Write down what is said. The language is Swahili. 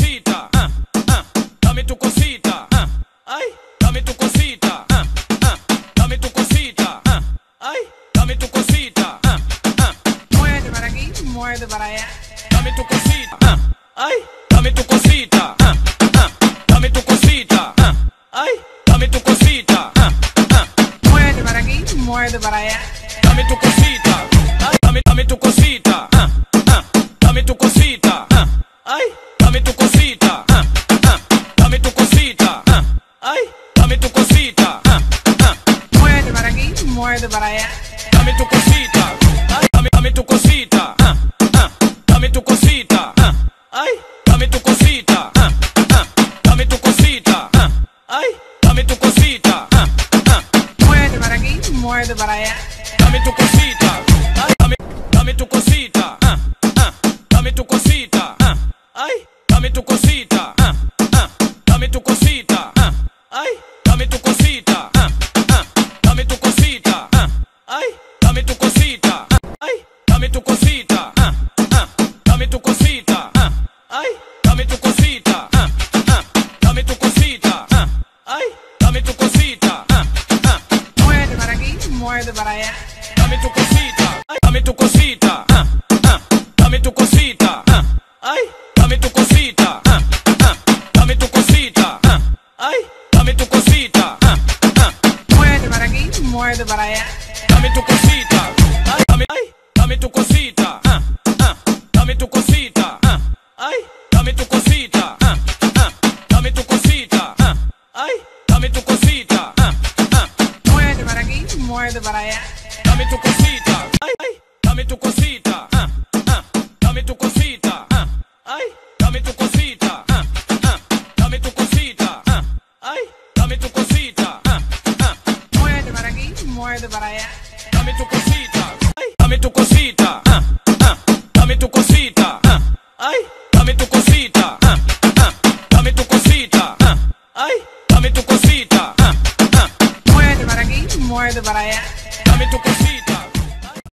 cosita, dame tu cosita, ay, dame tu cosita, dame tu cosita, ay, dame tu cosita, muerde para aquí, muerde para allá, dame tu cosita, ay, dame tu cosita, dame tu cosita, ay, dame tu cosita, muerde para aquí, muerde para allá, dame tu cosita, ay, dame tu cosita, dame tu cosita, ay, dame tu cosita, dame tu cosita, ay, dame tu cosita, muerde para aquí, muerde para allá, dame tu cosita, ay, dame tu cosita, dame tu cosita, ay, dame tu cosita, dame tu cosita, ay, dame tu cosita, muerde para aquí, muerde para allá, dame tu cosita, ay, dame tu cosita, dame tu cosita, ay, dame tu cosita, dame tu cosita, ay, dame tu cosita, dame tu cosita, ay, dame tu cosita, ay, dame tu cosita, dame tu cosita, ay, dame tu cosita, dame tu cosita, ay, dame tu cosita, muerde para aquí, muerde para allá, dame tu cosita, ay, dame tu cosita, dame tu cosita, ay, dame tu cosita, dame tu cosita, ay, dame tu cosita, muerde para aquí, muerde para allá, dame tu cosita, ay, dame tu cosita, dame tu cosita, ay, dame tu cosita, dame tu cosita, ay, dame tu cosita, muerde para aquí, muerde para allá, dame tu cosita, ay, dame tu cosita, dame tu cosita, ay, dame tu cosita, dame tu cosita, ay, dame tu cosita, muerde para aquí, muerde para allá, dame tu cosita, ay, dame tu cosita, dame tu cosita, ay, dame tu cosita, dame tu cosita, ay, dame tu cosita, muerde para aquí, muerde para allá.